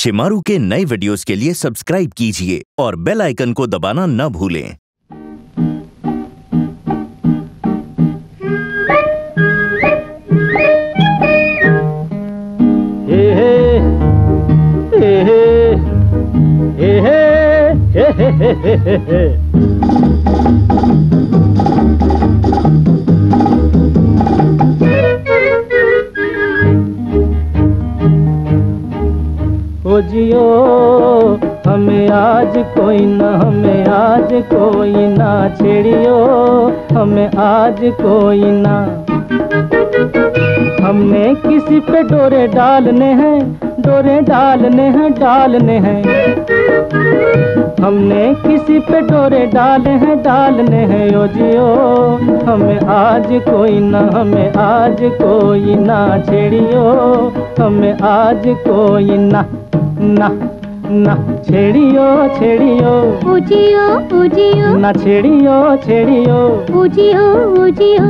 शिमारू के नए वीडियोस के लिए सब्सक्राइब कीजिए और बेल आइकन को दबाना न भूलें। ओ जियो हमें आज कोई ना, हमें आज कोई ना छेड़ियो, हमें आज कोई ना। हमने किसी पे डोरे डालने हैं, डोरे डालने हैं, डालने हैं। हमने किसी पे डोरे डाले हैं, डालने हैं। ओ जियो हमें आज कोई ना, हमें आज कोई ना छेड़ियो, हमें आज कोई ना, ना ना छेड़ियो, छेड़ियो उजियो उजियो, ना छेड़ियो, छेड़ियो उजियो उजियो।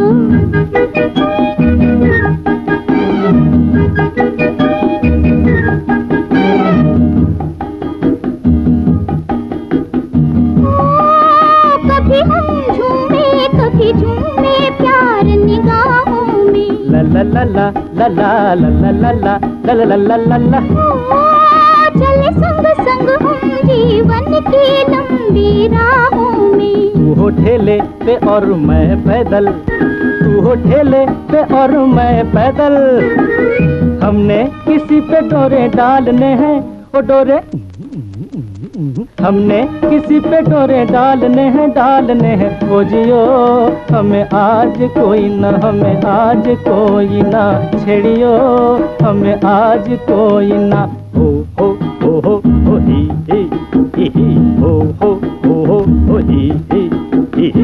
कभी हम झूमे, कभी झूमे प्यार निगाहों में। ला ला ला ला ला ला ला ला ला ला ला ला ला ला। चले संग संग हम जीवन की लंबी राहों में। तू हो ठेले पे और मैं पैदल, तू हो ठेले पे और मैं पैदल। हमने किसी पे डोरे डालने हैं, ओ डोरे। हमने किसी पे डोरे डालने हैं, डालने हैं। ओ जियो हमें आज कोई ना, हमें आज कोई ना छेड़ियो, हमें आज कोई ना। हो हो हो हो हो ही हो हो हो हो ही ही।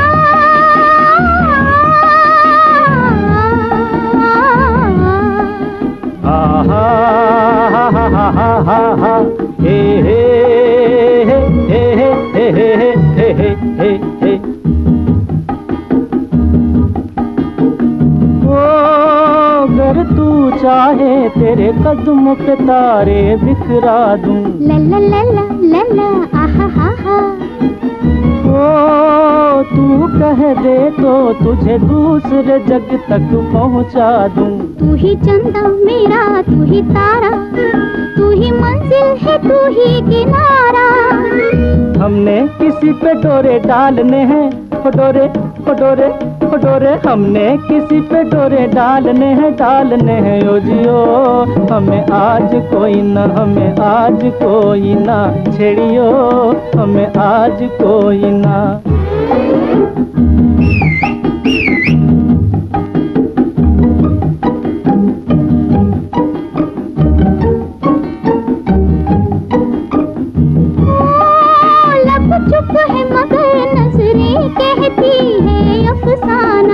हा हा हा हा हा हा हा हे हे हे हे हे हे हे हे हे। ओ अगर तू चाहे तेरे कदम पे तारे बिखरा दूं। ला ला ला ला ला ला आहा हा हा। ओ तू कह दे तो तुझे दूसरे जग तक पहुंचा दूं। तू ही चंदा मेरा, तू ही तारा, तू ही मंजिल है, तू ही किनारा। हमने किसी पे डोरे डालने हैं, ओ डोरे ओ डोरे ओ डोरे। हमने किसी पे डोरे डालने हैं, डालने हैं। ओ जियो हमें आज कोई ना, हमें आज कोई ना छेड़ियो, हमें आज कोई ना। चुप है मगर नजरें कहती है अफसाना।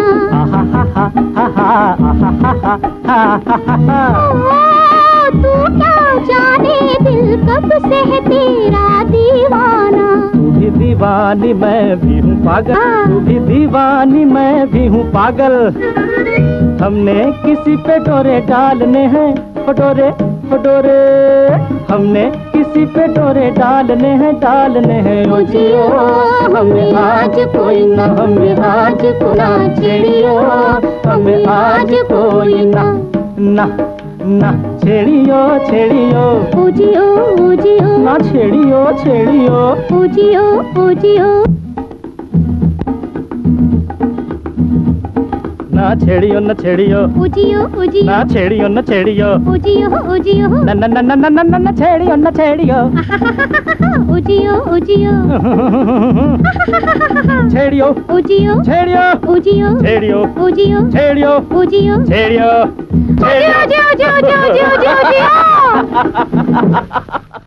तू क्या जाने दिल कब से है तेरा दीवाना। तू भी दीवानी मैं भी हूँ पागल, तू भी दीवानी मैं भी हूँ पागल। हमने किसी पे डोरे डालने हैं, ओ डोरे ओ डोरे। हमने किसी पे डोरे डालने हैं, डालने हैं। ओ जियो हमें आज कोई ना, हमें आज कोई ना छेड़ियो, हमें आज कोई ना, ना ना छेड़ियो, छेड़ियो उजियो उजियो, ना छेड़ियो, छेड़ियो उजियो उजियो। ना छेड़ियो, न छेड़ियो उजियो उजियो, ना छेड़ियो, न छेड़ियो उजियो उजियो, न न न न न न न छेड़ियो, न छेड़ियो उजियो उजियो, छेड़ियो उजियो छेड़ियो उजियो, छेड़ियो उजियो छेड़ियो उजियो, छेड़ियो उजियो उजियो उजियो उजियो उजियो।